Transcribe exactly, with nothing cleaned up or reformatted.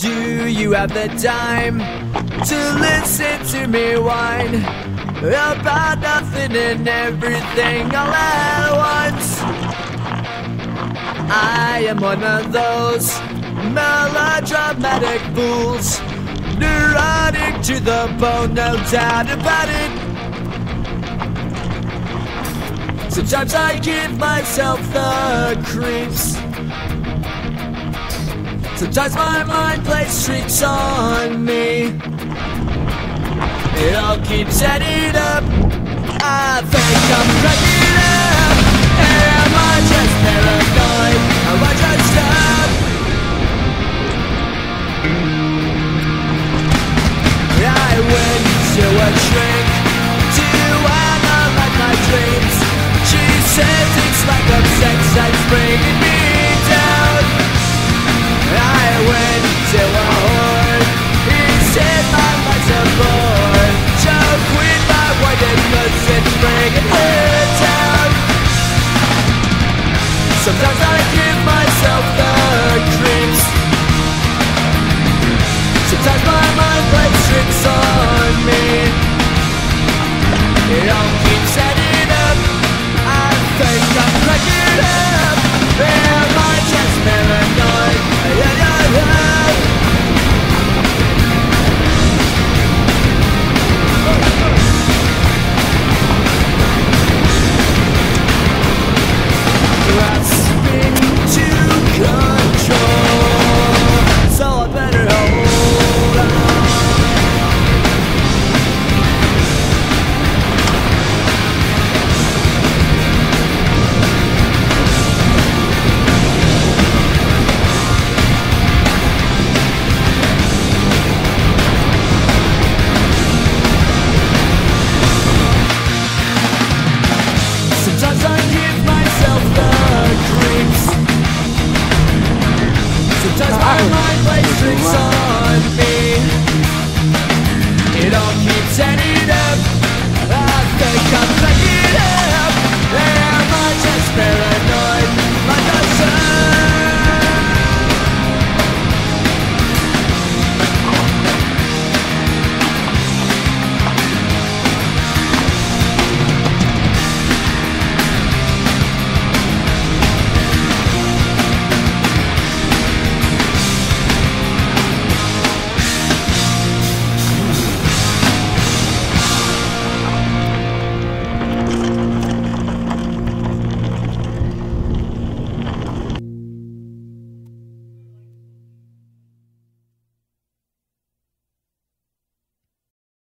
Do you have the time to listen to me whine about nothing and everything all at once? I am one of those melodramatic fools, neurotic to the bone, no doubt about it. Sometimes I give myself the creeps. Sometimes my mind plays tricks on me. It all keeps adding up. I think I'm cracking up. Am I just paranoid? Am I just up? I went to a shrink to analyze my dreams. She says it's like a sex that's bringing me down. I went to a whore. He said my life's a bore. Choke with my white cause it's bringing her down. Sometimes I give myself the creeps. Sometimes my mind plays tricks on me. It all keeps adding up. I think I'm cracking up. Am I just paranoid? Yeah, yeah, yeah. Grasping to control, so I better hold on. Sometimes I give myself the creeps. Sometimes my mind plays tricks on me. It all keeps adding up. I think I'm